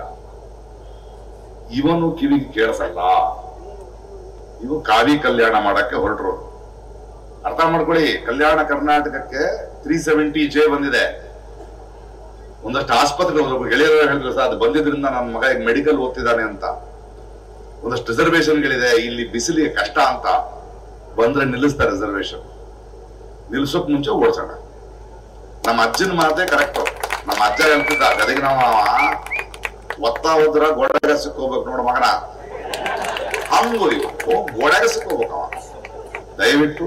Speaker 1: ಇವನು ಕಿವಿಗೆ ಕೇಳಿಸಲ್ಲ. ಇವು ಕಾವಿ ಕಲ್ಯಾಣ ಮಾಡಕ್ಕೆ ಹೊರಟರು. ಅರ್ಥ ಮಾಡ್ಕೊಳ್ಳಿ. ಕಲ್ಯಾಣ ಕರ್ನಾಟಕಕ್ಕೆ 370J ಬಂದಿದೆ. ಒಂದಷ್ಟು ಆಸ್ಪತ್ರೆಗಳು ಗೆಳೆಯರು ಹೇಳಿದ್ರು, ಸರ್ ಅದು ಬಂದಿದ್ರಿಂದ ನನ್ನ ಮಗ ಈಗ ಮೆಡಿಕಲ್ ಓದ್ತಿದ್ದಾನೆ ಅಂತ. ಒಂದಷ್ಟು ರಿಸರ್ವೇಶನ್ಗಳಿದೆ, ಇಲ್ಲಿ ಬಿಸಿಲಿಗೆ ಕಷ್ಟ ಅಂತ. ಬಂದ್ರೆ ನಿಲ್ಲಿಸ್ತಾರೆ ರಿಸರ್ವೇಶನ್. ನಿಲ್ಸೋಕ್ ಮುಂಚೆ ಓಡಿಸೋಣ. ನಮ್ಮ ಅಜ್ಜನ ಮಾತೇ ಕರೆಕ್ಟ್. ನಮ್ಮ ಅಜ್ಜ ಹೇಳ್ತಿದ್ದ, ಗದಗ ನಾವ ಒತ್ತಾ ಹೋದ್ರ ಗೋಡೆಗ ಸಿಕ್ಕೋಗ್ಬೇಕು ನೋಡು ಮಗನ, ಹಂಗು ಇವು ಗೋಡೆಗ ಸಿಕ್ಕೋಗ್ಬೇಕವ. ದಯವಿಟ್ಟು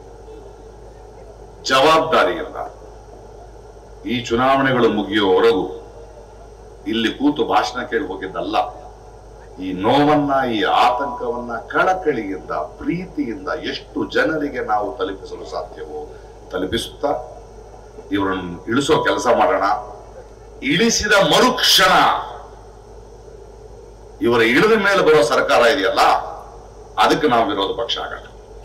Speaker 1: ಜವಾಬ್ದಾರಿಯಿಂದ ಈ ಚುನಾವಣೆಗಳು ಮುಗಿಯುವವರೆಗೂ ಇಲ್ಲಿ ಕೂತು ಭಾಷಣ ಕೇಳಿ ಹೋಗಿದ್ದಲ್ಲ. ಈ ನೋವನ್ನ, ಈ ಆತಂಕವನ್ನ ಕಳಕಳಿಯಿಂದ, ಪ್ರೀತಿಯಿಂದ ಎಷ್ಟು ಜನರಿಗೆ ನಾವು ತಲುಪಿಸಲು ಸಾಧ್ಯವೋ ತಲುಪಿಸುತ್ತಾ ಇವರನ್ನು ಇಳಿಸೋ ಕೆಲಸ ಮಾಡೋಣ. ಇಳಿಸಿದ ಮರುಕ್ಷಣ ಇವರ ಇಳಿದ ಮೇಲೆ ಬರೋ ಸರ್ಕಾರ ಇದೆಯಲ್ಲ, ಅದಕ್ಕೆ ನಾವು ವಿರೋಧ ಪಕ್ಷ ಆಗೋಣ.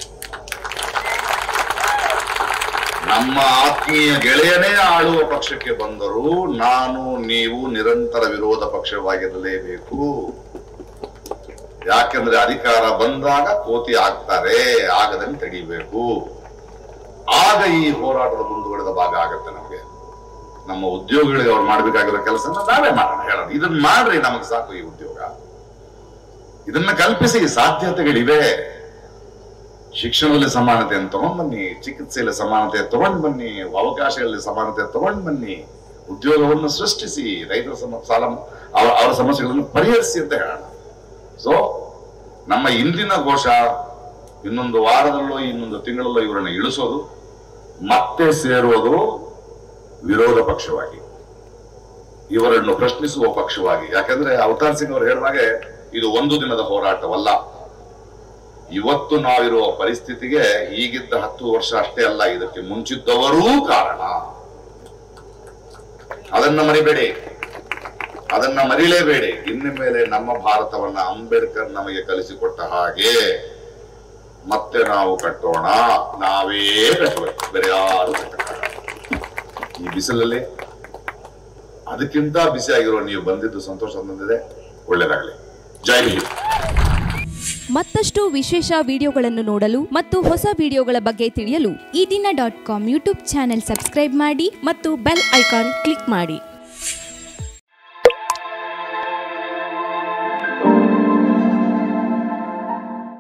Speaker 1: ನಮ್ಮ ಆತ್ಮೀಯ ಗೆಳೆಯನೇ ಆಳುವ ಪಕ್ಷಕ್ಕೆ ಬಂದರೂ ನಾನು ನೀವು ನಿರಂತರ ವಿರೋಧ ಪಕ್ಷವಾಗಿರಲೇಬೇಕು. ಯಾಕೆಂದ್ರೆ ಅಧಿಕಾರ ಬಂದಾಗ ಕೋತಿ ಆಗ್ತಾರೆ, ಆಗದಂತೆ ತಡಿಬೇಕು. ಆಗ ಈ ಹೋರಾಟದ ಮುಂದುವರೆದ ಭಾಗ ಆಗತ್ತೆ. ನಮಗೆ ನಮ್ಮ ಉದ್ಯೋಗಿಗಳಿಗೆ ಅವ್ರು ಮಾಡ್ಬೇಕಾಗಿರೋ ಕೆಲಸ ನಾವೇ ಮಾಡೋಣ. ಹೇಳೋಣ, ಇದನ್ನ ಮಾಡ್ರಿ, ನಮಗೆ ಸಾಕು ಈ ಉದ್ಯೋಗ. ಇದನ್ನ ಕಲ್ಪಿಸಿ, ಸಾಧ್ಯತೆಗಳಿವೆ. ಶಿಕ್ಷಣದಲ್ಲಿ ಸಮಾನತೆಯನ್ನು ತಗೊಂಡ್ ಬನ್ನಿ, ಚಿಕಿತ್ಸೆಯಲ್ಲಿ ಸಮಾನತೆ ತಗೊಂಡ್ ಬನ್ನಿ, ಅವಕಾಶಗಳಲ್ಲಿ ಸಮಾನತೆ ತಗೊಂಡ್ ಬನ್ನಿ, ಉದ್ಯೋಗವನ್ನು ಸೃಷ್ಟಿಸಿ, ರೈತರ ಸಾಲ ಅವರ ಸಮಸ್ಯೆಗಳನ್ನು ಪರಿಹರಿಸಿ ಅಂತ ಹೇಳೋಣ. ಸೊ ನಮ್ಮ ಇಂದಿನ ಘೋಷ, ಇನ್ನೊಂದು ವಾರದಲ್ಲೋ ಇನ್ನೊಂದು ತಿಂಗಳಲ್ಲೋ ಇವರನ್ನು ಇಳಿಸೋದು, ಮತ್ತೆ ಸೇರೋದು ವಿರೋಧ ಪಕ್ಷವಾಗಿ, ಇವರನ್ನು ಪ್ರಶ್ನಿಸುವ ಪಕ್ಷವಾಗಿ. ಯಾಕಂದ್ರೆ ಅವತಾರ್ ಸಿಂಗ್ ಅವರು ಹೇಳಿದಾಗೆ ಇದು ಒಂದು ದಿನದ ಹೋರಾಟವಲ್ಲ. ಇವತ್ತು ನಾವಿರುವ ಪರಿಸ್ಥಿತಿಗೆ ಈಗಿದ್ದ 10 ವರ್ಷ ಅಷ್ಟೇ ಅಲ್ಲ, ಇದಕ್ಕೆ ಮುಂಚಿದ್ದವರೂ ಕಾರಣ. ಅದನ್ನ ಮರಿಬೇಡಿ, ಅದನ್ನ ಮರಿಲೇಬೇಡಿ. ಇನ್ನು ಮೇಲೆ ನಮ್ಮ ಭಾರತವನ್ನ ಅಂಬೇಡ್ಕರ್ ನಮಗೆ ಕಲಿಸಿಕೊಟ್ಟ ಹಾಗೆ ಮತ್ತೆ ನಾವು ಕಟ್ಟೋಣ. ನಾವೇ ಕಟ್ಟಬೇಕು, ಬೇರೆ ಯಾರು ಕಟ್ಟಕ್ಕಾಗಲ್ಲ. ಈ ಬಿಸಿಲಲ್ಲಿ ಅದಕ್ಕಿಂತ ಬಿಸಿಯಾಗಿರೋ ನೀವು ಬಂದಿದ್ದು ಸಂತೋಷ ತಂದಿದೆ. ಒಳ್ಳೆಯದಾಗಲಿ. ಜೈ ಹಿಂದ್.
Speaker 2: ಮತ್ತಷ್ಟು ವಿಶೇಷ ವಿಡಿಯೋಗಳನ್ನು ನೋಡಲು ಮತ್ತು ಹೊಸ ವಿಡಿಯೋಗಳ ಬಗ್ಗೆ ತಿಳಿಯಲು
Speaker 3: EDina.com ಯೂಟ್ಯೂಬ್ ಚಾನೆಲ್ ಸಬ್ಸ್ಕ್ರೈಬ್ ಮಾಡಿ ಮತ್ತು ಬೆಲ್ ಐಕಾನ್ ಕ್ಲಿಕ್ ಮಾಡಿ.